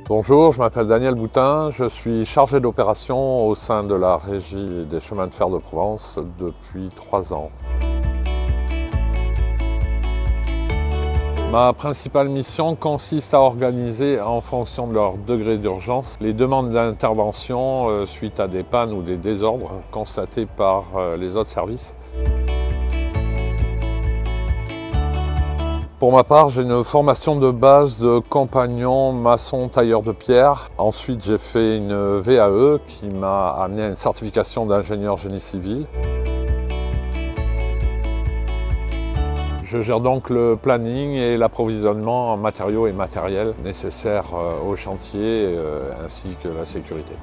Bonjour, je m'appelle Daniel Boutin, je suis chargé d'opération au sein de la Régie des chemins de fer de Provence depuis 3 ans. Ma principale mission consiste à organiser en fonction de leur degré d'urgence les demandes d'intervention suite à des pannes ou des désordres constatés par les autres services. Pour ma part, j'ai une formation de base de compagnon maçon tailleur de pierre. Ensuite, j'ai fait une VAE qui m'a amené à une certification d'ingénieur génie civil. Je gère donc le planning et l'approvisionnement en matériaux et matériel nécessaires au chantier ainsi que la sécurité.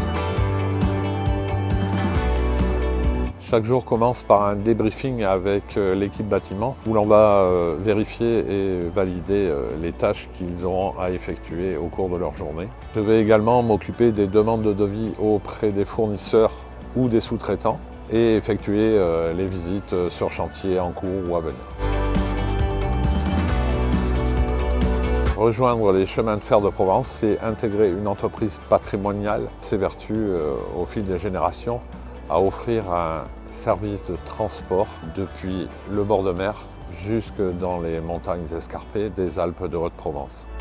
Chaque jour commence par un débriefing avec l'équipe bâtiment où l'on va vérifier et valider les tâches qu'ils auront à effectuer au cours de leur journée. Je vais également m'occuper des demandes de devis auprès des fournisseurs ou des sous-traitants et effectuer les visites sur chantier en cours ou à venir. Rejoindre les chemins de fer de Provence, c'est intégrer une entreprise patrimoniale, s'évertue au fil des générations à offrir un service de transport depuis le bord de mer jusque dans les montagnes escarpées des Alpes de Haute-Provence.